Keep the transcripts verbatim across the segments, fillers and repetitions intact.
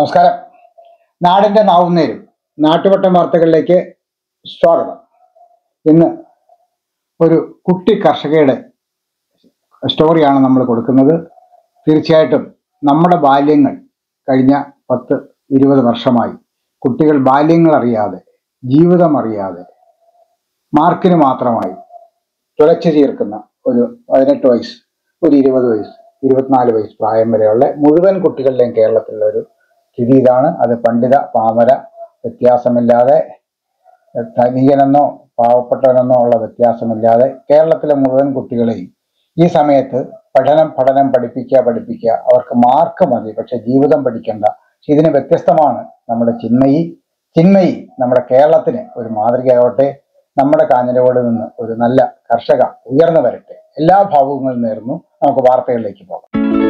നമസ്കാരം. നാടിൻ്റെ നാവുന്നേരും നാട്ടുവട്ടം വാർത്തകളിലേക്ക് സ്വാഗതം. ഇന്ന് ഒരു കുട്ടി കർഷകയുടെ സ്റ്റോറിയാണ് നമ്മൾ കൊടുക്കുന്നത്. തീർച്ചയായിട്ടും നമ്മുടെ ബാല്യങ്ങൾ കഴിഞ്ഞ പത്ത് ഇരുപത് വർഷമായി കുട്ടികൾ ബാല്യങ്ങൾ അറിയാതെ, ജീവിതം അറിയാതെ, മാർക്കിന് മാത്രമായി തുളച്ചു ചേർക്കുന്ന ഒരു പതിനെട്ട് വയസ്സ്, ഒരു ഇരുപത് വയസ്സ്, ഇരുപത്തിനാല് വയസ്സ് പ്രായം വരെയുള്ള മുഴുവൻ കുട്ടികളുടെയും കേരളത്തിലുള്ള ഒരു സ്ഥിതി ഇതാണ്. അത് പണ്ഡിത പാമര വ്യത്യാസമില്ലാതെ, ധനികനെന്നോ പാവപ്പെട്ടവനെന്നോ ഉള്ള വ്യത്യാസമില്ലാതെ കേരളത്തിലെ മുഴുവൻ കുട്ടികളെയും ഈ സമയത്ത് പഠനം പഠനം പഠിപ്പിക്കുക പഠിപ്പിക്കുക അവർക്ക് മാർക്ക് മതി, പക്ഷെ ജീവിതം പഠിക്കേണ്ട. ഇതിന് വ്യത്യസ്തമാണ് നമ്മുടെ ചിന്മയി. ചിന്മയി നമ്മുടെ കേരളത്തിന് ഒരു മാതൃകയാവട്ടെ. നമ്മുടെ കാഞ്ഞിരക്കോട് നിന്ന് ഒരു നല്ല കർഷക ഉയർന്നു വരട്ടെ. എല്ലാ ഭാവുകങ്ങളും നേർന്നു. നമുക്ക് വാർത്തകളിലേക്ക് പോകാം.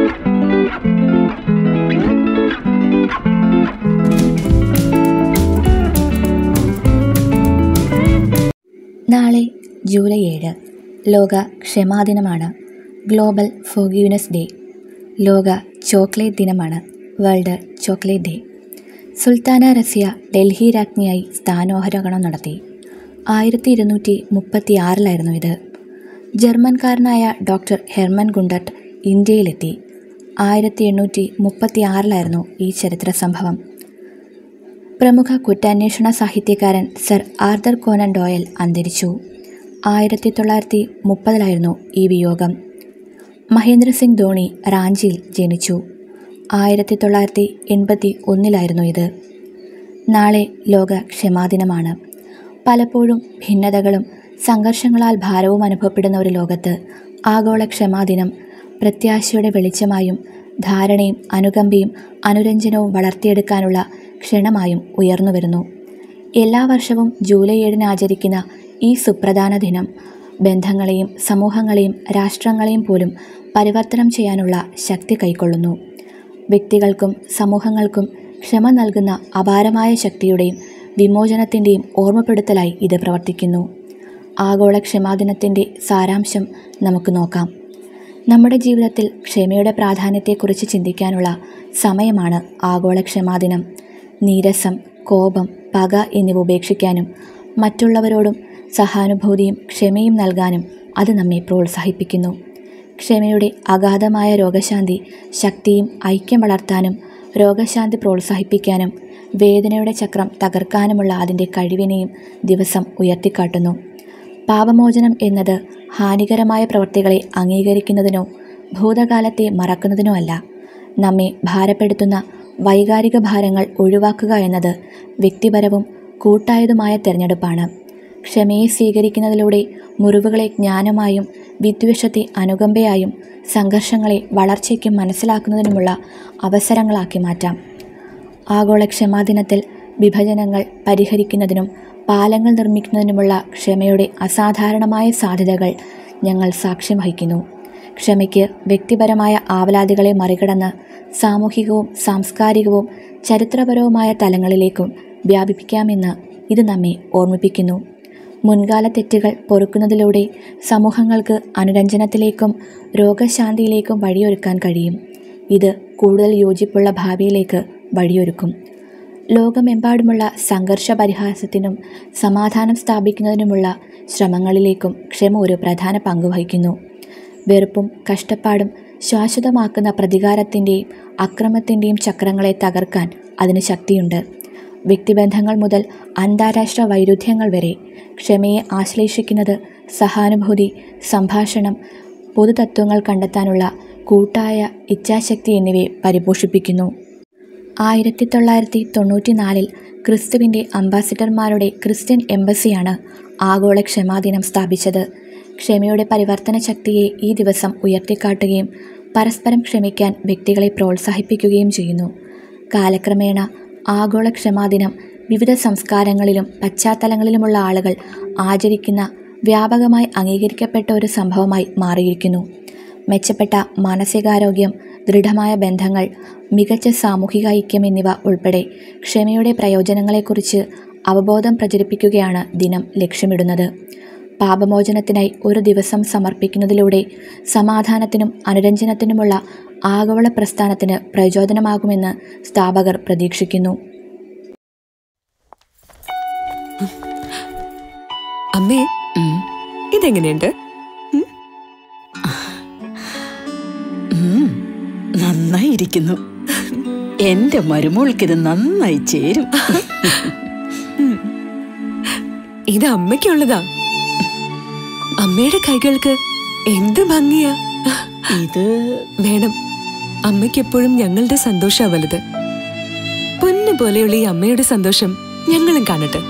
നാളെ ജൂലൈ ഏഴ് ലോക ക്ഷമാദിനമാണ്. Global forgiveness day. ലോക ചോക്ലേറ്റ് ദിനമാണ്. World chocolate day. Sultana Razia Delhi രാജ്ഞിയായി സ്ഥാനാരോഹണം നടത്തി. ആയിരത്തി ഇരുന്നൂറ്റി മുപ്പത്തി ആറിലായിരുന്നു ഇത്. ജർമ്മൻകാരനായ ഡോക്ടർ ഹെർമൻ ഗുണ്ടർട്ട് ഇന്ത്യയിലെത്തി. ആയിരത്തി എണ്ണൂറ്റി മുപ്പത്തി ആറിലായിരുന്നു ഈ ചരിത്ര സംഭവം. പ്രമുഖ കുറ്റാന്വേഷണ സാഹിത്യകാരൻ സർ ആർതർ കോനൻ ഡോയൽ അന്തരിച്ചു. ആയിരത്തി തൊള്ളായിരത്തി മുപ്പതിലായിരുന്നു ഈ വിയോഗം. മഹേന്ദ്ര സിംഗ് ധോണി റാഞ്ചിയിൽ ജനിച്ചു. ആയിരത്തി തൊള്ളായിരത്തി എൺപത്തി ഒന്നിലായിരുന്നു ഇത്. നാളെ ലോക ക്ഷമാദിനമാണ്. പലപ്പോഴും ഭിന്നതകളും സംഘർഷങ്ങളാൽ ഭാരവും അനുഭവപ്പെടുന്ന ഒരു ലോകത്ത് ആഗോള ക്ഷമാദിനം പ്രത്യാശയുടെ വെളിച്ചമായും ധാരണയും അനുകമ്പയും അനുരഞ്ജനവും വളർത്തിയെടുക്കാനുള്ള ക്ഷണമായും ഉയർന്നു വരുന്നു. എല്ലാ വർഷവും ജൂലൈ ഏഴിന് ആചരിക്കുന്ന ഈ സുപ്രധാന ദിനം ബന്ധങ്ങളെയും സമൂഹങ്ങളെയും രാഷ്ട്രങ്ങളെയും പോലും പരിവർത്തനം ചെയ്യാനുള്ള ശക്തി കൈക്കൊള്ളുന്നു. വ്യക്തികൾക്കും സമൂഹങ്ങൾക്കും ക്ഷമ നൽകുന്ന അപാരമായ ശക്തിയുടെയും വിമോചനത്തിൻ്റെയും ഓർമ്മപ്പെടുത്തലായി ഇത് പ്രവർത്തിക്കുന്നു. ആഗോള ക്ഷമാദിനത്തിൻ്റെ സാരാംശം നമുക്ക് നോക്കാം. നമ്മുടെ ജീവിതത്തിൽ ക്ഷമയുടെ പ്രാധാന്യത്തെക്കുറിച്ച് ചിന്തിക്കാനുള്ള സമയമാണ് ആഗോള ക്ഷമാദിനം. നീരസം, കോപം, പക എന്നിവ ഉപേക്ഷിക്കാനും മറ്റുള്ളവരോടും സഹാനുഭൂതിയും ക്ഷമയും നൽകാനും അത് നമ്മെ പ്രോത്സാഹിപ്പിക്കുന്നു. ക്ഷമയുടെ അഗാധമായ രോഗശാന്തി ശക്തിയും ഐക്യം വളർത്താനും രോഗശാന്തി പ്രോത്സാഹിപ്പിക്കാനും വേദനയുടെ ചക്രം തകർക്കാനുമുള്ള അതിൻ്റെ കഴിവിനെയും ദിവസം ഉയർത്തിക്കാട്ടുന്നു. പാപമോചനം എന്നത് ഹാനികരമായ പ്രവൃത്തികളെ അംഗീകരിക്കുന്നതിനോ ഭൂതകാലത്തെ മറക്കുന്നതിനോ അല്ല. നമ്മെ ഭാരപ്പെടുത്തുന്ന വൈകാരിക ഭാരങ്ങൾ ഒഴിവാക്കുക എന്നത് വ്യക്തിപരവും കൂട്ടായതുമായ തിരഞ്ഞെടുപ്പാണ്. ക്ഷമയെ സ്വീകരിക്കുന്നതിലൂടെ മുറിവുകളെ ജ്ഞാനമായും വിദ്വേഷത്തെ അനുകമ്പയായും സംഘർഷങ്ങളെ വളർച്ചയ്ക്കും മനസ്സിലാക്കുന്നതിനുമുള്ള അവസരങ്ങളാക്കി മാറ്റാം. ആഗോള ക്ഷമാദിനത്തിൽ വിഭജനങ്ങൾ പരിഹരിക്കുന്നതിനും പാലങ്ങൾ നിർമ്മിക്കുന്നതിനുമുള്ള ക്ഷമയുടെ അസാധാരണമായ സാധ്യതകൾ ഞങ്ങൾ സാക്ഷ്യം വഹിക്കുന്നു. ക്ഷമയ്ക്ക് വ്യക്തിപരമായ ആവലാതികളെ മറികടന്ന് സാമൂഹികവും സാംസ്കാരികവും ചരിത്രപരവുമായ തലങ്ങളിലേക്കും വ്യാപിപ്പിക്കാമെന്ന് ഇത് നമ്മെ ഓർമ്മിപ്പിക്കുന്നു. മുൻകാല തെറ്റുകൾ പൊറുക്കുന്നതിലൂടെ സമൂഹങ്ങൾക്ക് അനുരഞ്ജനത്തിലേക്കും രോഗശാന്തിയിലേക്കും വഴിയൊരുക്കാൻ കഴിയും. ഇത് കൂടുതൽ യോജിപ്പുള്ള ഭാവിയിലേക്ക് വഴിയൊരുക്കും. ലോകമെമ്പാടുമുള്ള സംഘർഷ പരിഹാസത്തിനും സമാധാനം സ്ഥാപിക്കുന്നതിനുമുള്ള ശ്രമങ്ങളിലേക്കും ക്ഷമ ഒരു പ്രധാന പങ്ക് വഹിക്കുന്നു. വെറുപ്പും കഷ്ടപ്പാടും ശാശ്വതമാക്കുന്ന പ്രതികാരത്തിൻ്റെയും അക്രമത്തിൻ്റെയും ചക്രങ്ങളെ തകർക്കാൻ അതിന് ശക്തിയുണ്ട്. വ്യക്തിബന്ധങ്ങൾ മുതൽ അന്താരാഷ്ട്ര വൈരുദ്ധ്യങ്ങൾ വരെ ക്ഷമയെ ആശ്ലേഷിക്കുന്നത് സഹാനുഭൂതി, സംഭാഷണം, പൊതുതത്വങ്ങൾ കണ്ടെത്താനുള്ള കൂട്ടായ ഇച്ഛാശക്തി എന്നിവയെ പരിപോഷിപ്പിക്കുന്നു. ആയിരത്തി തൊള്ളായിരത്തി തൊണ്ണൂറ്റി നാലിൽ ക്രിസ്തുവിൻ്റെ അംബാസിഡർമാരുടെ ക്രിസ്ത്യൻ എംബസിയാണ് ആഗോള ക്ഷമാദിനം സ്ഥാപിച്ചത്. ക്ഷമയുടെ പരിവർത്തന ശക്തിയെ ഈ ദിവസം ഉയർത്തിക്കാട്ടുകയും പരസ്പരം ക്ഷമിക്കാൻ വ്യക്തികളെ പ്രോത്സാഹിപ്പിക്കുകയും ചെയ്യുന്നു. കാലക്രമേണ ആഗോള ക്ഷമാദിനം വിവിധ സംസ്കാരങ്ങളിലും പശ്ചാത്തലങ്ങളിലുമുള്ള ആളുകൾ ആചരിക്കുന്ന വ്യാപകമായി അംഗീകരിക്കപ്പെട്ട ഒരു സംഭവമായി മാറിയിരിക്കുന്നു. മെച്ചപ്പെട്ട മാനസികാരോഗ്യം, ദൃഢമായ ബന്ധങ്ങൾ, മികച്ച സാമൂഹിക ഐക്യം എന്നിവ ഉൾപ്പെടെ ക്ഷമയുടെ പ്രയോജനങ്ങളെക്കുറിച്ച് അവബോധം പ്രചരിപ്പിക്കുകയാണ് ദിനം ലക്ഷ്യമിടുന്നത്. പാപമോചനത്തിനായി ഒരു ദിവസം സമർപ്പിക്കുന്നതിലൂടെ സമാധാനത്തിനും അനുരഞ്ജനത്തിനുമുള്ള ആഗോള പ്രസ്ഥാനത്തിന് പ്രചോദനമാകുമെന്ന് സ്ഥാപകർ പ്രതീക്ഷിക്കുന്നു. അമ്മേ, ഇതെങ്ങനെയുണ്ട്? നന്നായിരിക്കുന്നു. എന്റെ മരുമോൾക്ക് ഇത് നന്നായി ചേരും. ഇത് അമ്മയ്ക്കുള്ളതാ. അമ്മയുടെ കൈകൾക്ക് എന്ത് ഭംഗിയാ. ഇത് വേണം. അമ്മയ്ക്ക് എപ്പോഴും ഞങ്ങളുടെ സന്തോഷാ വലുത്. പൊന്നു പോലെയുള്ള ഈ അമ്മയുടെ സന്തോഷം ഞങ്ങളും കാണട്ടെ.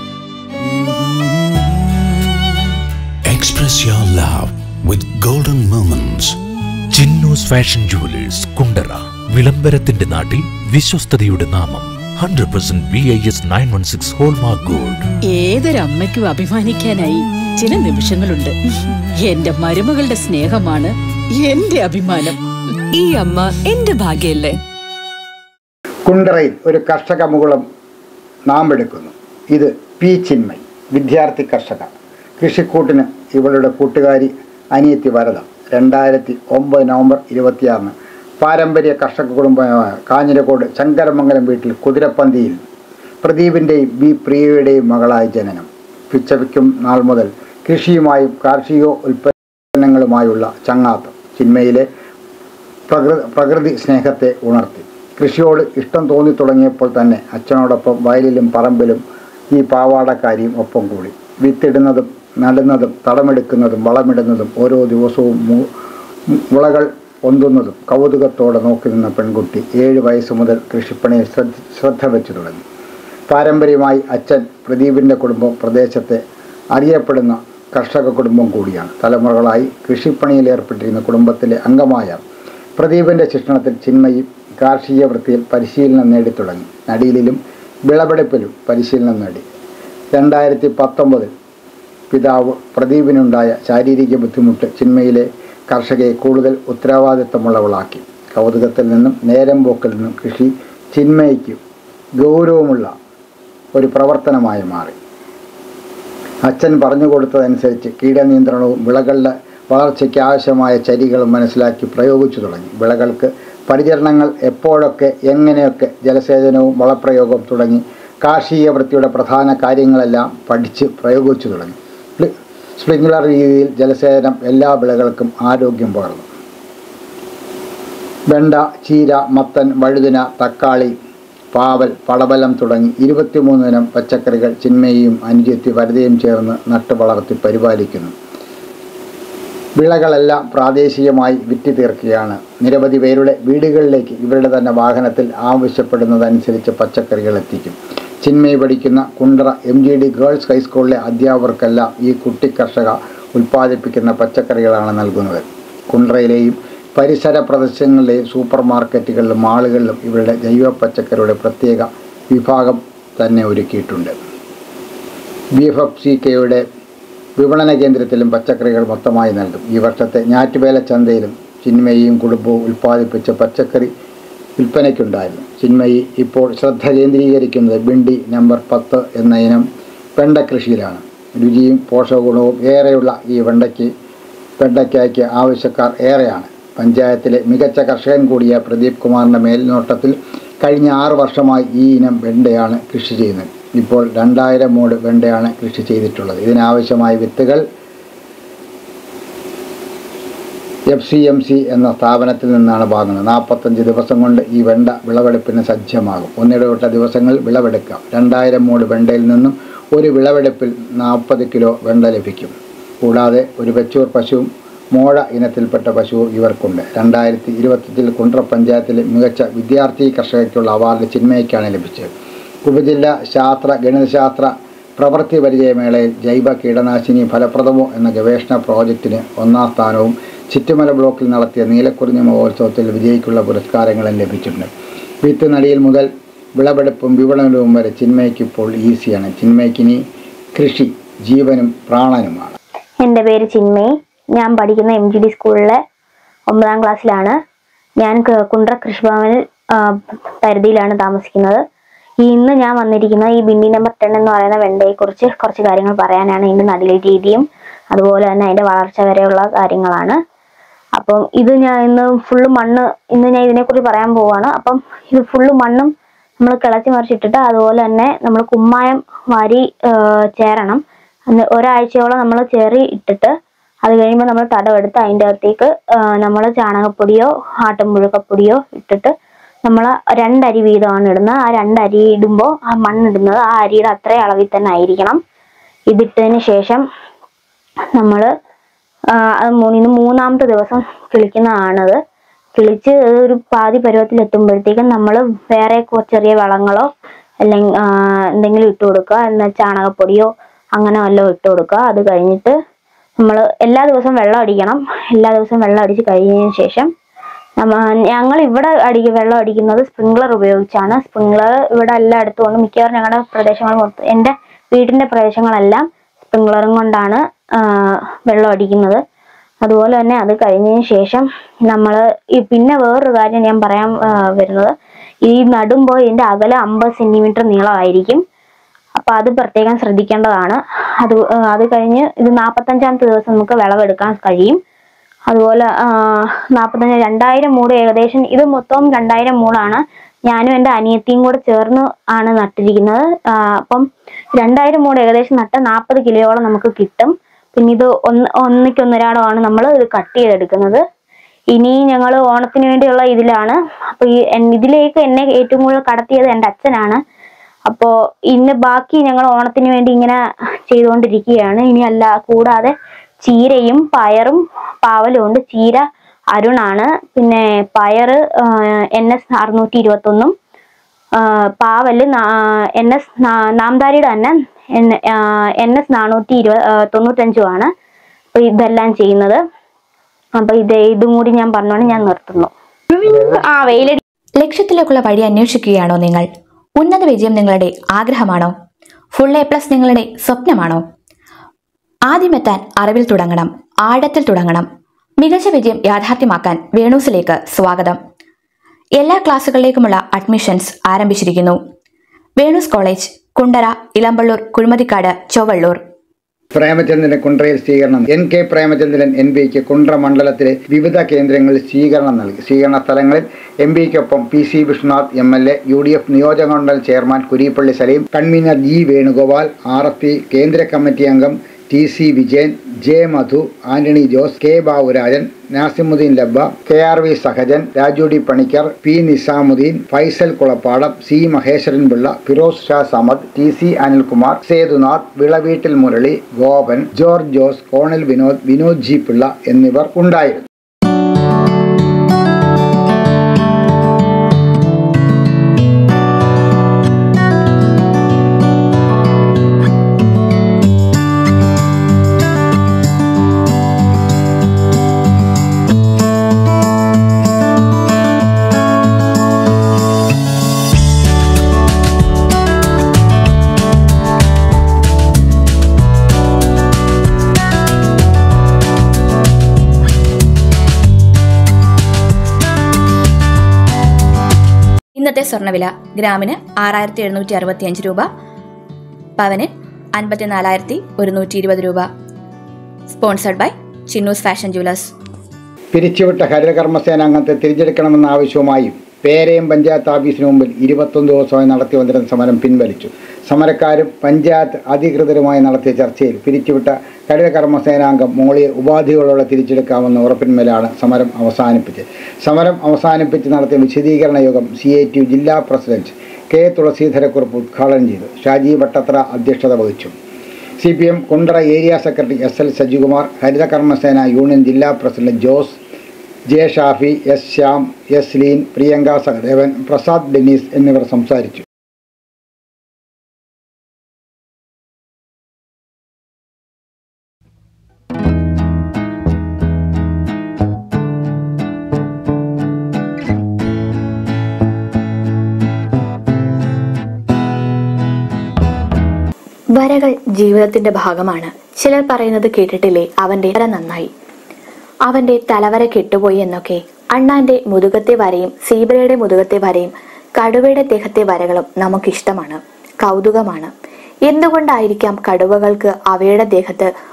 Express your love with golden moments. Chinnus fashion jewellers Kundara. വിളംബരത്തിന്റെ നാട്ടിൽ വിശ്വസ്തയുടെ നാമം. Hundred percent B I S nine one six hallmark gold. ഏതൊരമ്മയ്ക്കും അഭിമാനിക്കാനായി ചില നിമിഷങ്ങളുണ്ട്. എന്റെ മരുമകളുടെ സ്നേഹമാണ് എന്റെ അഭിമാനം. ഈ അമ്മ എന്റെ ഭാഗ്യല്ലേ. കുണ്ടറയിൽ ഒരു കർഷക മുകുളം നാമ്പെടുക്കുന്നു. ഇത് പി ചിന്മയി, വിദ്യാർത്ഥി കർഷക. കൃഷിക്കൂട്ടിന് ഇവളുടെ കൂട്ടുകാരി അനിയത്തി വരദ. രണ്ടായിരത്തി ഒമ്പത് നവംബർ ഇരുപത്തിയാറിന് പാരമ്പര്യ കർഷക കുടുംബമായ കാഞ്ഞിരക്കോട് ശങ്കരമംഗലം വീട്ടിൽ കുതിരപ്പന്തിയിൽ പ്രദീപിൻ്റെയും ബി പ്രിയയുടെയും മകളായ ജനനം. പിച്ചവയ്ക്കും നാൾ മുതൽ കൃഷിയുമായും കാർഷിക ഉൽപ്പന്നങ്ങളുമായുള്ള ചങ്ങാത്തം ചിന്മയിലെ പ്രകൃതി പ്രകൃതി സ്നേഹത്തെ ഉണർത്തി. കൃഷിയോട് ഇഷ്ടം തോന്നി തുടങ്ങിയപ്പോൾ തന്നെ അച്ഛനോടൊപ്പം വയലിലും പറമ്പിലും ഈ പാവാടക്കാരിയും ഒപ്പം കൂടി. വിത്തിടുന്നതും നടുന്നതും തടമെടുക്കുന്നതും വളമിടുന്നതും ഓരോ ദിവസവും മുളകൾ പൊന്തുന്നതും കൗതുകത്തോടെ നോക്കി നിന്ന പെൺകുട്ടി ഏഴ് വയസ്സ് മുതൽ കൃഷിപ്പണിയിൽ ശ്രദ്ധ ശ്രദ്ധ വെച്ചു തുടങ്ങി. പാരമ്പര്യമായി അച്ഛൻ പ്രദീപിൻ്റെ കുടുംബം പ്രദേശത്തെ അറിയപ്പെടുന്ന കർഷക കുടുംബം കൂടിയാണ്. തലമുറകളായി കൃഷിപ്പണിയിൽ ഏർപ്പെട്ടിരുന്ന കുടുംബത്തിലെ അംഗമായ പ്രദീപിൻ്റെ ശിക്ഷണത്തിൽ ചിന്മയി കാർഷിക വൃത്തിയിൽ പരിശീലനം നേടിത്തുടങ്ങി. നടീലിലും വിളവെടുപ്പിലും പരിശീലനം നേടി. രണ്ടായിരത്തി പത്തൊമ്പതിൽ പിതാവ് പ്രദീപിനുണ്ടായ ശാരീരിക ബുദ്ധിമുട്ട് ചിന്മയിലെ കർഷകയെ കൂടുതൽ ഉത്തരവാദിത്തമുള്ളവളാക്കി. കൗതുകത്തിൽ നിന്നും നേരം പോക്കിൽ നിന്നും കൃഷി ചിന്മയ്ക്ക് ഗൗരവമുള്ള ഒരു പ്രവർത്തനമായി മാറി. അച്ഛൻ പറഞ്ഞു കൊടുത്തതനുസരിച്ച് കീടനിയന്ത്രണവും വിളകളുടെ വളർച്ചയ്ക്ക് ആവശ്യമായ ചരികളും മനസ്സിലാക്കി പ്രയോഗിച്ചു തുടങ്ങി. വിളകൾക്ക് പരിചരണങ്ങൾ എപ്പോഴൊക്കെ എങ്ങനെയൊക്കെ ജലസേചനവും വളപ്രയോഗവും തുടങ്ങി കാർഷിക വൃത്തിയുടെ പ്രധാന കാര്യങ്ങളെല്ലാം പഠിച്ച് പ്രയോഗിച്ചു തുടങ്ങി. സ്പ്രിംഗ്ലർ രീതിയിൽ ജലസേചനം എല്ലാ വിളകൾക്കും ആരോഗ്യം പകർന്നു. വെണ്ട, ചീര, മത്തൻ, വഴുതിന, തക്കാളി, പാവൽ, പടവലം തുടങ്ങി ഇരുപത്തിമൂന്ന് ഇനം പച്ചക്കറികൾ ചിന്മയും അനുജത്തി വരദയും ചേർന്ന് നട്ടു വളർത്തി പരിപാലിക്കുന്നു. വിളകളെല്ലാം പ്രാദേശികമായി വിറ്റ് തീർക്കുകയാണ്. നിരവധി പേരുടെ വീടുകളിലേക്ക് ഇവരുടെ തന്നെ വാഹനത്തിൽ ആവശ്യപ്പെടുന്നതനുസരിച്ച് പച്ചക്കറികൾ എത്തിക്കും. ചിന്മയി പഠിക്കുന്ന Kundara M G D girls ഹൈസ്കൂളിലെ അധ്യാപകർക്കെല്ലാം ഈ കുട്ടി കർഷക ഉൽപ്പാദിപ്പിക്കുന്ന പച്ചക്കറികളാണ് നൽകുന്നത്. കുണ്ടറയിലെയും പരിസര പ്രദേശങ്ങളിലെയും സൂപ്പർ മാർക്കറ്റുകളിലും മാളുകളിലും ഇവരുടെ ജൈവ പച്ചക്കറിയുടെ പ്രത്യേക വിഭാഗം തന്നെ ഒരുക്കിയിട്ടുണ്ട്. ബി എഫ് എഫ് സി കെയുടെ വിപണന കേന്ദ്രത്തിലും പച്ചക്കറികൾ മൊത്തമായി നൽകും. ഈ വർഷത്തെ ഞാറ്റുവേല ചന്തയിലും ചിന്മയിയും കുടുംബവും ഉൽപ്പാദിപ്പിച്ച പച്ചക്കറി വിൽപ്പനയ്ക്കുണ്ടായിരുന്നു. ചിന്മയി ഇപ്പോൾ ശ്രദ്ധ കേന്ദ്രീകരിക്കുന്നത് ബിണ്ടി നമ്പർ പത്ത് എന്ന ഇനം വെണ്ട കൃഷിയിലാണ്. രുചിയും പോഷകഗുണവും ഏറെയുള്ള ഈ വെണ്ടയ്ക്ക് വെണ്ടയ്ക്കായ്ക്ക് ആവശ്യക്കാർ ഏറെയാണ്. പഞ്ചായത്തിലെ മികച്ച കർഷകൻ കൂടിയ പ്രദീപ് കുമാറിൻ്റെ മേൽനോട്ടത്തിൽ കഴിഞ്ഞ ആറ് വർഷമായി ഈ ഇനം വെണ്ടയാണ് കൃഷി ചെയ്യുന്നത്. ഇപ്പോൾ രണ്ടായിരം മൂട് വെണ്ടയാണ് കൃഷി ചെയ്തിട്ടുള്ളത്. ഇതിനാവശ്യമായ വിത്തുകൾ എഫ് സി എം സി എന്ന സ്ഥാപനത്തിൽ നിന്നാണ് വാങ്ങുന്നത്. നാൽപ്പത്തഞ്ച് ദിവസം കൊണ്ട് ഈ വെണ്ട വിളവെടുപ്പിന് സജ്ജമാകും. ഒന്നിടവിട്ട ദിവസങ്ങൾ വിളവെടുക്കാം. രണ്ടായിരം മൂട് വെണ്ടയിൽ നിന്നും ഒരു വിളവെടുപ്പിൽ നാൽപ്പത് കിലോ വെണ്ട ലഭിക്കും. കൂടാതെ ഒരു വെച്ചൂർ പശുവും മോഴ ഇനത്തിൽപ്പെട്ട പശുവും ഇവർക്കുണ്ട്. രണ്ടായിരത്തി ഇരുപത്തിയഞ്ചിൽ കുണ്ടറ പഞ്ചായത്തിലെ മികച്ച വിദ്യാർത്ഥി കർഷകയ്ക്കുള്ള അവാർഡ് ചിന്മയ്ക്കാണ് ലഭിച്ചത്. ഉപജില്ലാ ശാസ്ത്ര ഗണിതശാസ്ത്ര പ്രവൃത്തി പരിചയമേളയിൽ ജൈവ കീടനാശിനി ഫലപ്രദമോ എന്ന ഗവേഷണ പ്രോജക്റ്റിന് ഒന്നാം സ്ഥാനവും ചിറ്റുമല ബ്ലോക്കിൽ നടത്തിയ നീലക്കുറിഞ്ഞ മഹോത്സവത്തിൽ വിജയിക്കുള്ള പുരസ്കാരങ്ങളും ലഭിച്ചിട്ടുണ്ട്. വിത്ത് നടിയിൽ മുതൽ വിളവെടുപ്പും വിപണനവും വരെ ചിന്മയ്ക്ക് ഇപ്പോൾ ഈസിയാണ്. ചിന്മയ്ക്കിനി കൃഷി ജീവനും പ്രാണനുമാണ്. എൻ്റെ പേര് ചിന്മയി. ഞാൻ പഠിക്കുന്ന എം ജി ഡി സ്കൂളിലെ ഒമ്പതാം ക്ലാസ്സിലാണ്. ഞാൻ കുണ്ടറ കൃഷിഭവനിൽ പരിധിയിലാണ് താമസിക്കുന്നത്. ഈ ഇന്ന് ഞാൻ വന്നിരിക്കുന്നത് ഈ ബിന്നി നമ്പർ ടെൻ എന്ന് പറയുന്ന വെണ്ടയെക്കുറിച്ച് കുറച്ച് കാര്യങ്ങൾ പറയാനാണ്. ഇതിൻ്റെ നടീൽ രീതിയും അതുപോലെ തന്നെ അതിന്റെ വളർച്ച വരെയുള്ള കാര്യങ്ങളാണ്. അപ്പം ഇത് ഞാൻ ഇന്ന് ഫുള്ള് മണ്ണ് ഇന്ന് ഞാൻ ഇതിനെക്കുറിച്ച് പറയാൻ പോവാണ്. അപ്പം ഇത് ഫുള്ള് മണ്ണും നമ്മൾ കിളച്ച് മറിച്ചിട്ടിട്ട് അതുപോലെ തന്നെ നമ്മൾ കുമ്മായം വാരി ചേരണം. ഒരാഴ്ചയോളം നമ്മൾ ചേറി ഇട്ടിട്ട് അത് കഴിയുമ്പോൾ നമ്മൾ തടവെടുത്ത് അതിൻ്റെ അകത്തേക്ക് നമ്മൾ ചാണകപ്പൊടിയോ ആട്ടുംപുഴുക്കപ്പൊടിയോ ഇട്ടിട്ട് നമ്മൾ രണ്ടരി വീതമാണ് ഇടുന്നത്. ആ രണ്ടരി ഇടുമ്പോൾ ആ മണ്ണിടുന്നത് ആ അരിയുടെ അത്ര അളവിൽ തന്നെ ആയിരിക്കണം. ഇതിട്ടതിന് ശേഷം നമ്മൾ അത് മൂന്നിന് മൂന്നാമത്തെ ദിവസം കിളിക്കുന്നതാണത്. കിളിച്ച് ഒരു പാതി പരുവത്തിൽ എത്തുമ്പോഴത്തേക്കും നമ്മൾ വേറെ ചെറിയ വളങ്ങളോ അല്ലെങ്കിൽ എന്തെങ്കിലും ഇട്ട് കൊടുക്കുക, എന്നാൽ ചാണകപ്പൊടിയോ അങ്ങനെ വല്ലതും ഇട്ട് കൊടുക്കുക. അത് കഴിഞ്ഞിട്ട് നമ്മൾ എല്ലാ ദിവസവും വെള്ളം അടിക്കണം. എല്ലാ ദിവസവും വെള്ളം അടിച്ച് കഴിഞ്ഞതിന് ശേഷം നമ്മ ഞങ്ങൾ ഇവിടെ അടിക്ക വെള്ളം അടിക്കുന്നത് സ്പ്രിംഗ്ലർ ഉപയോഗിച്ചാണ്. സ്പ്രിംഗ്ലർ ഇവിടെ എല്ലായിടത്തും ഉണ്ട്. മിക്കവാറും ഞങ്ങളുടെ പ്രദേശങ്ങൾ മൊത്തം എൻ്റെ വീടിൻ്റെ പ്രദേശങ്ങളെല്ലാം സ്പ്രിംഗ്ലറും കൊണ്ടാണ് വെള്ളം അടിക്കുന്നത്. അതുപോലെ തന്നെ അത് കഴിഞ്ഞതിന് ശേഷം നമ്മൾ ഈ പിന്നെ വേറൊരു കാര്യം ഞാൻ പറയാൻ വരുന്നത്, ഈ നടുമ്പോൾ ഇതിൻ്റെ അകലം അമ്പത് സെൻറ്റിമീറ്റർ നീളമായിരിക്കും. അപ്പോൾ അത് പ്രത്യേകം ശ്രദ്ധിക്കേണ്ടതാണ്. അത് അത് കഴിഞ്ഞ് ഇത് നാൽപ്പത്തഞ്ചാമത്തെ ദിവസം നമുക്ക് വിളവെടുക്കാൻ കഴിയും. അതുപോലെ നാൽപ്പത്തഞ്ച് രണ്ടായിരം മൂട് ഏകദേശം ഇത് മൊത്തം രണ്ടായിരം മൂടാണ്. ഞാനും എൻ്റെ അനിയത്തിയും കൂടെ ചേർന്ന് ആണ് നട്ടിരിക്കുന്നത്. അപ്പം രണ്ടായിരം മൂട് ഏകദേശം നട്ട നാൽപ്പത് കിലോയോളം നമുക്ക് കിട്ടും. പിന്നെ ഇത് ഒന്ന് ഒന്നിക്കൊന്നൊരാടമാണ് നമ്മൾ ഇത് കട്ട് ചെയ്തെടുക്കുന്നത്. ഇനി ഞങ്ങൾ ഓണത്തിന് വേണ്ടിയുള്ള ഇതിലാണ്. അപ്പോൾ ഈ ഇതിലേക്ക് എന്നെ ഏറ്റവും കൂടുതൽ കടത്തിയത് എൻ്റെ അച്ഛനാണ്. അപ്പോൾ ഇന്ന് ബാക്കി ഞങ്ങൾ ഓണത്തിന് വേണ്ടി ഇങ്ങനെ ചെയ്തുകൊണ്ടിരിക്കുകയാണ്. ഇനി അല്ല കൂടാതെ ചീരയും പയറും പാവലും ഉണ്ട്. ചീര അരുണാണ്, പിന്നെ പയറ് എൻ എസ് അറുന്നൂറ്റി ഇരുപത്തൊന്നും പാവല് എൻ എസ് നാംദാരിയുടെ തന്നെ എൻ എസ് നാനൂറ്റി ഇരുപത് തൊണ്ണൂറ്റഞ്ചുമാണ്. അപ്പൊ ഇതെല്ലാം ചെയ്യുന്നത്. അപ്പൊ ഇത് ഇതും കൂടി ഞാൻ പറഞ്ഞോണ്ട് ഞാൻ നിർത്തുന്നു. ആ വെയിലടി ലക്ഷ്യത്തിലേക്കുള്ള വഴി അന്വേഷിക്കുകയാണോ നിങ്ങൾ? ഉന്നത വിജയം നിങ്ങളുടെ ആഗ്രഹമാണോ? ഫുൾ എ പ്ലസ് നിങ്ങളുടെ സ്വപ്നമാണോ? ആദ്യമെത്താൻ അറിവിൽ തുടങ്ങണം, ആഴത്തിൽ തുടങ്ങണം. മികച്ച വിജയം യാഥാർത്ഥ്യമാക്കാൻ വേണൂസിലേക്ക് സ്വാഗതം. എല്ലാ ക്ലാസ്സുകളിലേക്കുമുള്ള അഡ്മിഷൻസ് ആരംഭിച്ചിരിക്കുന്നു. Venus college, Kundara, Elampalloor, Kuzhimathikkad, Chowalloor. പ്രേമചന്ദ്രന് കുണ്ട്രയിൽ സ്വീകരണം. എൻ കെ പ്രേമചന്ദ്രൻ എം പിക്ക് കുണ്ട്ര മണ്ഡലത്തിലെ വിവിധ കേന്ദ്രങ്ങളിൽ സ്വീകരണം നൽകി. സ്വീകരണ സ്ഥലങ്ങളിൽ എം പിക്കൊപ്പം P C Vishnunath M L A, U D F നിയോജകമണ്ഡലം chairman Kureepally Saleem, convener G Venugopal, R F P കേന്ദ്ര കമ്മിറ്റി അംഗം T C Vijayan, J Madhu, Antony Jose, K Baburajan, Nasimuddin Labba, K R V Sahajan, Raju D Panicker, P Nizamuddin, Faisal Kulappadam, C Maheswaran Pillai, Firoz Shah Samad, T C Anilkumar, Sethunath, Vilaveettil Murali, Gopan, George Jose, Konal Vinod, Vinod G Pillai എന്നിവർ ഉണ്ടായിരുന്നു. ഇന്നത്തെ സ്വർണ്ണവില ഗ്രാമിന് ആറായിരത്തി എഴുന്നൂറ്റി അറുപത്തി അഞ്ച് രൂപ, പവന് അൻപത്തിനാലായിരത്തി ഒരുന്നൂറ്റി ഇരുപത് രൂപ. Sponsored by Chinnus fashion jewellers. പിരിച്ചുവിട്ട ഹരിതകർമ്മസേനാംഗത്തെ തിരിച്ചെടുക്കണമെന്ന ആവശ്യവുമായി പേരയം പഞ്ചായത്ത് ഓഫീസിന് മുമ്പിൽ ഇരുപത്തൊന്ന് ദിവസമായി നടത്തി വന്നിരുന്ന സമരം പിൻവലിച്ചു. സമരക്കാരും പഞ്ചായത്ത് അധികൃതരുമായി നടത്തിയ ചർച്ചയിൽ പിരിച്ചുവിട്ട ഹരിതകർമ്മസേനാംഗം മോളിയെ ഉപാധികളോടെ തിരിച്ചെടുക്കാമെന്ന ഉറപ്പിന്മേലാണ് സമരം അവസാനിപ്പിച്ചത്. സമരം അവസാനിപ്പിച്ച് നടത്തിയ വിശദീകരണ യോഗം സി ഐ ടി യു ജില്ലാ പ്രസിഡന്റ് കെ തുളസീധരക്കുറുപ്പ് ഉദ്ഘാടനം ചെയ്തു. ഷാജി വട്ടത്ര അധ്യക്ഷത വഹിച്ചു. C P M Kundara area secretary S L Sajikumar, ഹരിതകർമ്മസേന യൂണിയൻ ജില്ലാ president Jose, J Shafi, S Shyam, S Leen, Priyanka Sahadevan, Prasad Dennis എന്നിവർ സംസാരിച്ചു. വരകൾ ജീവിതത്തിന്റെ ഭാഗമാണ്. ചിലർ പറയുന്നത് കേട്ടിട്ടില്ലേ, അവന്റെ വര നന്നായി, അവന്റെ തലവര കെട്ടുപോയി എന്നൊക്കെ. അണ്ണാന്റെ മുതുകത്തെ വരയും സീബ്രയുടെ മുതുകത്തെ വരയും കടുവയുടെ ദേഹത്തെ വരകളും നമുക്കിഷ്ടമാണ്, കൗതുകമാണ്. എന്തുകൊണ്ടായിരിക്കാം കടുവകൾക്ക് അവയുടെ ദേഹത്ത്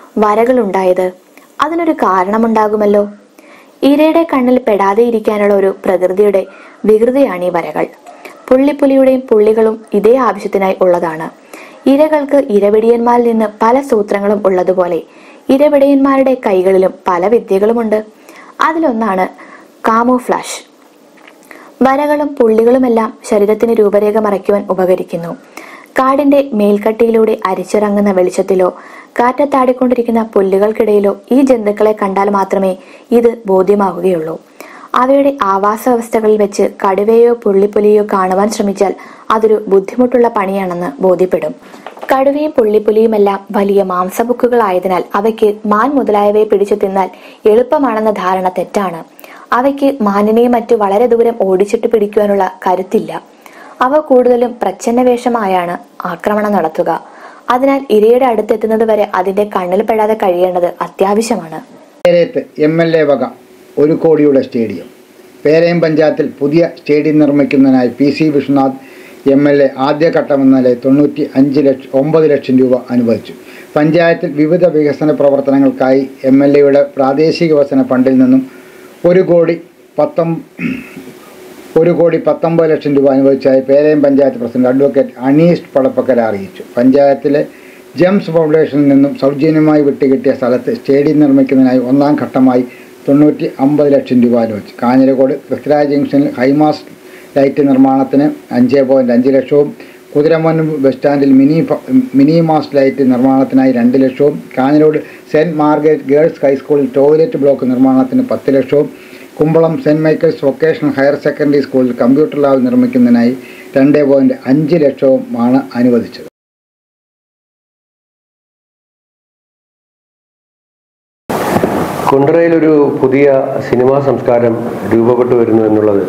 വരകളുണ്ടായത്? അതിനൊരു കാരണമുണ്ടാകുമല്ലോ. ഇരയുടെ കണ്ണിൽ പെടാതെ ഇരിക്കാനുള്ള ഒരു പ്രകൃതിയുടെ വികൃതിയാണ് ഈ വരകൾ. പുള്ളിപ്പുലിയുടെയും പുള്ളികളും ഇതേ ആവശ്യത്തിനായി ഉള്ളതാണ്. ഇരകൾക്ക് ഇരവിടിയന്മാരിൽ നിന്ന് പല സൂത്രങ്ങളും ഉള്ളതുപോലെ ഇരവിടയന്മാരുടെ കൈകളിലും പല വിദ്യകളുമുണ്ട്. അതിലൊന്നാണ് കാമോഫ്ലാഷ്. വരകളും പുള്ളികളുമെല്ലാം ശരീരത്തിന് രൂപരേഖ മറയ്ക്കുവാൻ ഉപകരിക്കുന്നു. കാടിന്റെ മേൽക്കട്ടിയിലൂടെ അരിച്ചിറങ്ങുന്ന വെളിച്ചത്തിലോ കാറ്റത്താടിക്കൊണ്ടിരിക്കുന്ന പുല്ലുകൾക്കിടയിലോ ഈ ജന്തുക്കളെ കണ്ടാൽ മാത്രമേ ഇത് ബോധ്യമാവുകയുള്ളൂ. അവയുടെ ആവാസ വ്യവസ്ഥകളിൽ വെച്ച് കടുവയോ പുള്ളിപ്പുലിയോ കാണുവാൻ ശ്രമിച്ചാൽ അതൊരു ബുദ്ധിമുട്ടുള്ള പണിയാണെന്ന് ബോധ്യപ്പെടും. കടുവയും പുള്ളിപ്പുലിയുമെല്ലാം വലിയ മാംസബുക്കുകളായതിനാൽ അവയ്ക്ക് മാൻ മുതലായവയെ പിടിച്ചു തിന്നാൽ എളുപ്പമാണെന്ന ധാരണ തെറ്റാണ്. അവയ്ക്ക് മാനിനെയും മറ്റു വളരെ ദൂരം ഓടിച്ചിട്ട് പിടിക്കുവാനുള്ള കരുത്തില്ല. അവ കൂടുതലും പ്രച്ഛന്ന വേഷമായാണ് ആക്രമണം നടത്തുക. അതിനാൽ ഇരയുടെ അടുത്തെത്തുന്നത് വരെ അതിന്റെ കണ്ണിൽ പെടാതെ കഴിയേണ്ടത് അത്യാവശ്യമാണ്. പേരയത്ത് എം എൽ എ വക ഒരു കോടിയുടെ സ്റ്റേഡിയം. പേരയം പഞ്ചായത്തിൽ പുതിയ സ്റ്റേഡിയം നിർമ്മിക്കുന്നതിനായി P C Vishwanath M L A ആദ്യഘട്ടമെന്ന നിലയിൽ തൊണ്ണൂറ്റി അഞ്ച് ലക്ഷം ഒമ്പത് ലക്ഷം രൂപ അനുവദിച്ചു. പഞ്ചായത്തിൽ വിവിധ വികസന പ്രവർത്തനങ്ങൾക്കായി എം എൽ എയുടെ പ്രാദേശിക വികസന ഫണ്ടിൽ നിന്നും ഒരു കോടി പത്തൊ ഒരു കോടി പത്തൊമ്പത് ലക്ഷം രൂപ അനുവദിച്ചായി പേരയം പഞ്ചായത്ത് പ്രസിഡന്റ് അഡ്വക്കേറ്റ് അനീഷ് പടപ്പക്കര അറിയിച്ചു. പഞ്ചായത്തിലെ ജെംസ് ഫൗണ്ടേഷനിൽ നിന്നും സൗജന്യമായി വിട്ടുകിട്ടിയ സ്ഥലത്ത് സ്റ്റേഡിയം നിർമ്മിക്കുന്നതിനായി ഒന്നാം ഘട്ടമായി തൊണ്ണൂറ്റി അമ്പത് ലക്ഷം രൂപ അനുവദിച്ചു. കാഞ്ഞിരക്കോട് പൃഥ്വിരാജ് ജംഗ്ഷനിൽ ഹൈമാസ് ലൈറ്റ് നിർമ്മാണത്തിന് അഞ്ച് പോയിൻറ്റ് അഞ്ച് ലക്ഷവും കുതിരമോൻ ബസ് സ്റ്റാൻഡിൽ മിനി മിനി മാസ്റ്റ് ലൈറ്റ് നിർമ്മാണത്തിനായി രണ്ട് ലക്ഷവും കാഞ്ഞിരോട് സെൻറ്റ് മാർഗരറ്റ് ഗേൾസ് ഹൈസ്കൂളിൽ ടോയ്ലറ്റ് ബ്ലോക്ക് നിർമ്മാണത്തിന് പത്ത് ലക്ഷവും Kumbalam saint Michael's vocational higher secondary സ്കൂളിൽ കമ്പ്യൂട്ടർ ലാബ് നിർമ്മിക്കുന്നതിനായി രണ്ട് പോയിൻറ്റ് അഞ്ച് ലക്ഷവുമാണ് അനുവദിച്ചത്. കുണ്ടറയിലൊരു പുതിയ സിനിമാ സംസ്കാരം രൂപപ്പെട്ടു വരുന്നു എന്നുള്ളത്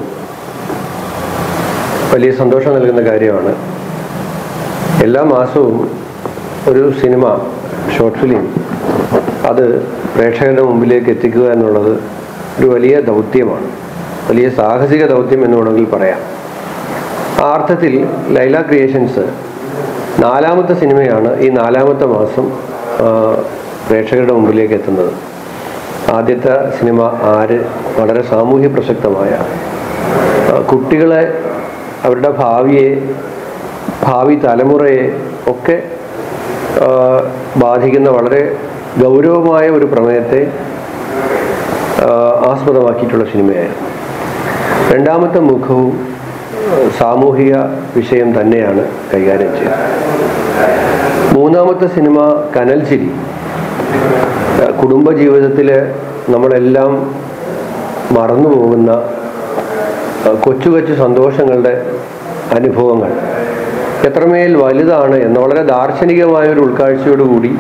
വലിയ സന്തോഷം നൽകുന്ന കാര്യമാണ്. എല്ലാ മാസവും ഒരു സിനിമ ഷോർട്ട് ഫിലിം അത് പ്രേക്ഷകരുടെ മുമ്പിലേക്ക് എത്തിക്കുക എന്നുള്ളത് ഒരു വലിയ ദൗത്യമാണ്, വലിയ സാഹസിക ദൗത്യം എന്ന് വേണമെങ്കിൽ പറയാം. ആ അർത്ഥത്തിൽ ലൈല ക്രിയേഷൻസ് നാലാമത്തെ സിനിമയാണ് ഈ നാലാമത്തെ മാസം പ്രേക്ഷകരുടെ മുമ്പിലേക്ക് എത്തുന്നത്. ആദ്യത്തെ സിനിമ ആര് വളരെ സാമൂഹ്യ പ്രസക്തമായ കുട്ടികളെ, അവരുടെ ഭാവിയെ, ഭാവി തലമുറയെ ഒക്കെ ബാധിക്കുന്ന വളരെ ഗൗരവമായ ഒരു പ്രമേയത്തെ ആസ്പദമാക്കിയിട്ടുള്ള സിനിമയായിരുന്നു. രണ്ടാമത്തെ മുഖവും സാമൂഹിക വിഷയം തന്നെയാണ് കൈകാര്യം ചെയ്തത്. മൂന്നാമത്തെ സിനിമ കനൽ ചിരി, കുടുംബജീവിതത്തിൽ നമ്മളെല്ലാം മറന്നു പോകുന്ന കൊച്ചു കൊച്ചു സന്തോഷങ്ങളുടെ അനുഭവങ്ങൾ എത്രമേൽ വലുതാണ് എന്ന് വളരെ ദാർശനികമായൊരു ഉൾക്കാഴ്ചയോടുകൂടി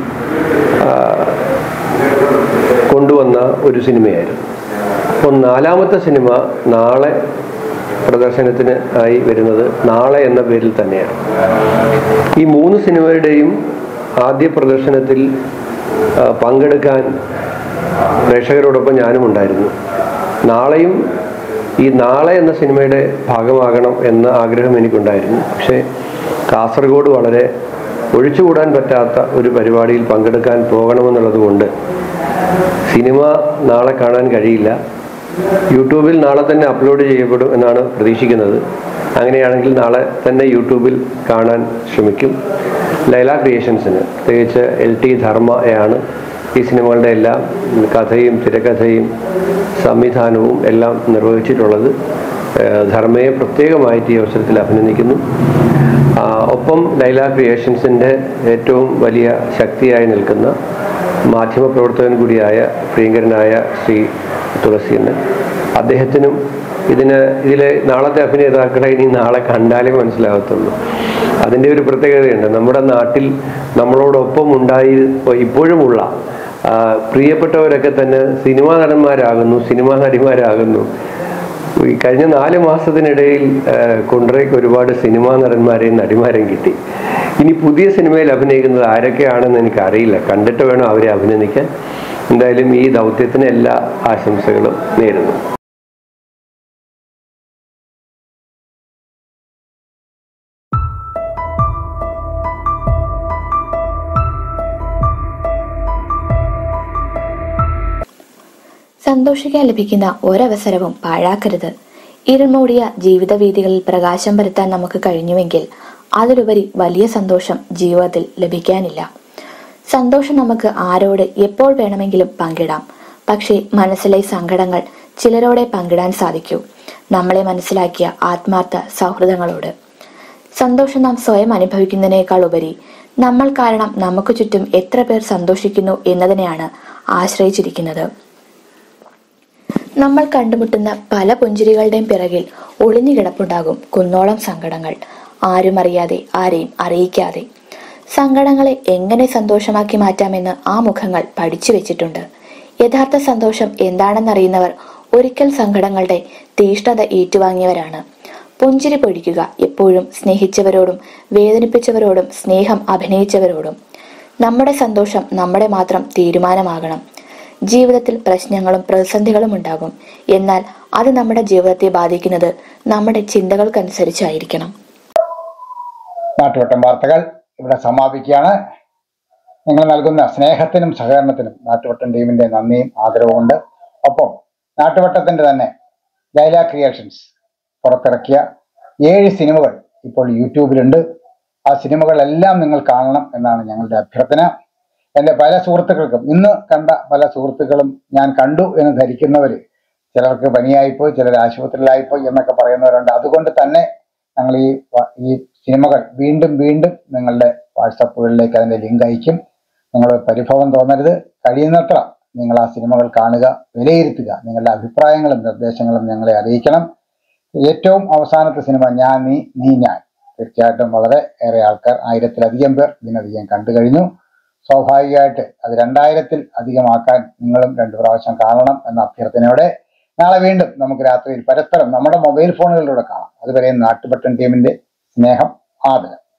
കൊണ്ടുവന്ന ഒരു സിനിമയായിരുന്നു. അപ്പോൾ നാലാമത്തെ സിനിമ നാളെ പ്രദർശനത്തിന് ആയി വരുന്നത് നാളെ എന്ന പേരിൽ തന്നെയാണ്. ഈ മൂന്ന് സിനിമയുടെയും ആദ്യ പ്രദർശനത്തിൽ പങ്കെടുക്കാൻ പ്രേക്ഷകരോടൊപ്പം ഞാനും ഉണ്ടായിരുന്നു. നാളെയും ഈ നാളെ എന്ന സിനിമയുടെ ഭാഗമാകണം എന്ന ആഗ്രഹം എനിക്കുണ്ടായിരുന്നു. പക്ഷേ കാസർഗോഡ് വളരെ ഒഴിച്ചുകൂടാൻ പറ്റാത്ത ഒരു പരിപാടിയിൽ പങ്കെടുക്കാൻ പോകണമെന്നുള്ളത് കൊണ്ട് സിനിമ നാളെ കാണാൻ കഴിയില്ല. യൂട്യൂബിൽ നാളെ തന്നെ അപ്ലോഡ് ചെയ്യപ്പെടും എന്നാണ് പ്രതീക്ഷിക്കുന്നത്. അങ്ങനെയാണെങ്കിൽ നാളെ തന്നെ യൂട്യൂബിൽ കാണാൻ ശ്രമിക്കും. ലൈല ക്രിയേഷൻസിന്, പ്രത്യേകിച്ച് എൽ ടി ധർമ്മയാണ് ഈ സിനിമകളുടെ എല്ലാം കഥയും തിരക്കഥയും സംവിധാനവും എല്ലാം നിർവഹിച്ചിട്ടുള്ളത്. ധർമ്മയെ പ്രത്യേകമായിട്ട് ഈ അവസരത്തിൽ അഭിനന്ദിക്കുന്നു. ഒപ്പം ലൈല ക്രിയേഷൻസിൻ്റെ ഏറ്റവും വലിയ ശക്തിയായി നിൽക്കുന്ന മാധ്യമപ്രവർത്തകൻ കൂടിയായ പ്രിയങ്കരനായ ശ്രീ തുളസീന്ന്, അദ്ദേഹത്തിനും ഇതിന് ഇതിലെ നാളത്തെ അഭിനേതാക്കളെ ഇനി നാളെ കണ്ടാലേ മനസ്സിലാകത്തുള്ളൂ. അതിൻ്റെ ഒരു പ്രത്യേകതയുണ്ട്. നമ്മുടെ നാട്ടിൽ നമ്മളോടൊപ്പം ഉണ്ടായി ഇപ്പോഴുമുള്ള പ്രിയപ്പെട്ടവരൊക്കെ തന്നെ സിനിമാ നടന്മാരാകുന്നു, സിനിമാ നടിമാരാകുന്നു. ഈ കഴിഞ്ഞ നാല് മാസത്തിനിടയിൽ കുണ്ടറയ്ക്ക് ഒരുപാട് സിനിമാ നടന്മാരെയും നടിമാരെയും കിട്ടി. ഇനി പുതിയ സിനിമയിൽ അഭിനയിക്കുന്നത് ആരൊക്കെയാണെന്ന് എനിക്കറിയില്ല, കണ്ടിട്ട് വേണം അവരെ അഭിനന്ദിക്കാൻ. എന്തായാലും ഈ ദൗത്യത്തിന് എല്ലാ ആശംസകളും നേരുന്നു. സന്തോഷിക്കാൻ ലഭിക്കുന്ന ഒരവസരവും പാഴാക്കരുത്. ഇരുൾമൂടിയ ജീവിത വീഥികളിൽ പ്രകാശം വരുത്താൻ നമുക്ക് കഴിഞ്ഞുവെങ്കിൽ അതിലുപരി വലിയ സന്തോഷം ജീവിതത്തിൽ ലഭിക്കാനില്ല. സന്തോഷം നമുക്ക് ആരോട് എപ്പോൾ വേണമെങ്കിലും പങ്കിടാം. പക്ഷേ മനസ്സിലെ സങ്കടങ്ങൾ ചിലരോടെ പങ്കിടാൻ സാധിക്കൂ, നമ്മളെ മനസ്സിലാക്കിയ ആത്മാർത്ഥ സൗഹൃദങ്ങളോട്. സന്തോഷം നാം സ്വയം അനുഭവിക്കുന്നതിനേക്കാൾ ഉപരി നമ്മൾ കാരണം നമുക്ക് ചുറ്റും എത്ര പേർ സന്തോഷിക്കുന്നു എന്നതിനെയാണ് ആശ്രയിച്ചിരിക്കുന്നത്. നമ്മൾ കണ്ടുമുട്ടുന്ന പല പുഞ്ചിരികളുടെയും പിറകിൽ ഒളിഞ്ഞു കിടപ്പുണ്ടാകും കുന്നോളം സങ്കടങ്ങൾ, ആരും അറിയാതെ ആരെയും അറിയിക്കാതെ. സങ്കടങ്ങളെ എങ്ങനെ സന്തോഷമാക്കി മാറ്റാമെന്ന് ആ മുഖങ്ങൾ പഠിച്ചു വെച്ചിട്ടുണ്ട്. യഥാർത്ഥ സന്തോഷം എന്താണെന്നറിയുന്നവർ ഒരിക്കൽ സങ്കടങ്ങളുടെ തീഷ്ണത ഏറ്റുവാങ്ങിയവരാണ്. പുഞ്ചിരി പൊഴിക്കുക എപ്പോഴും സ്നേഹിച്ചവരോടും വേദനിപ്പിച്ചവരോടും സ്നേഹം അഭിനയിച്ചവരോടും. നമ്മുടെ സന്തോഷം നമ്മുടെ മാത്രം തീരുമാനമാകണം. ജീവിതത്തിൽ പ്രശ്നങ്ങളും പ്രതിസന്ധികളും ഉണ്ടാകും, എന്നാൽ അത് നമ്മുടെ ജീവിതത്തെ ബാധിക്കുന്നത് നമ്മുടെ ചിന്തകൾക്കനുസരിച്ചായിരിക്കണം. നാട്ടുവട്ടം വാർത്തകൾ ഇവിടെ സമാപിക്കുകയാണ്. നിങ്ങൾ നൽകുന്ന സ്നേഹത്തിനും സഹകരണത്തിനും നാട്ടുവട്ടം ടീമിന്റെ നന്ദിയും ആദരവും ഉണ്ട്. ഒപ്പം നാട്ടുവട്ടത്തിന്റെ തന്നെ ലൈല ക്രിയേഷൻസ് പുറത്തിറക്കിയ ഏഴ് സിനിമകൾ ഇപ്പോൾ യൂട്യൂബിലുണ്ട്. ആ സിനിമകളെല്ലാം നിങ്ങൾ കാണണം എന്നാണ് ഞങ്ങളുടെ അഭ്യർത്ഥന. എൻ്റെ പല സുഹൃത്തുക്കൾക്കും, ഇന്ന് കണ്ട പല സുഹൃത്തുക്കളും ഞാൻ കണ്ടു എന്ന് ധരിക്കുന്നവർ, ചിലർക്ക് പനിയായിപ്പോയി, ചിലർ ആശുപത്രിയിലായിപ്പോയി എന്നൊക്കെ പറയുന്നവരുണ്ട്. അതുകൊണ്ട് തന്നെ ഞങ്ങൾ ഈ ഈ സിനിമകൾ വീണ്ടും വീണ്ടും നിങ്ങളുടെ വാട്സപ്പുകളിലേക്ക് അതിൻ്റെ ലിങ്ക് അയക്കും. നിങ്ങൾ പരിഭവം തോന്നരുത്. കഴിയുന്നത്ര നിങ്ങൾ ആ സിനിമകൾ കാണുക, വിലയിരുത്തുക. നിങ്ങളുടെ അഭിപ്രായങ്ങളും നിർദ്ദേശങ്ങളും ഞങ്ങളെ അറിയിക്കണം. ഏറ്റവും അവസാനത്തെ സിനിമ ഞാൻ നീ നീ ഞാൻ തീർച്ചയായിട്ടും വളരെ ഏറെ ആൾക്കാർ, ആയിരത്തിലധികം പേർ ഇതിനധികം കണ്ടു കഴിഞ്ഞു. സ്വാഭാവികമായിട്ട് അത് രണ്ടായിരത്തിൽ അധികമാക്കാൻ നിങ്ങളും രണ്ടു പ്രാവശ്യം കാണണം എന്ന അഭ്യർത്ഥനയോടെ നാളെ വീണ്ടും നമുക്ക് രാത്രിയിൽ പരസ്പരം നമ്മുടെ മൊബൈൽ ഫോണുകളിലൂടെ കാണാം. അതുവരെ നാട്ടുവട്ടം ടീമിന്റെ സ്നേഹം, ആദരം.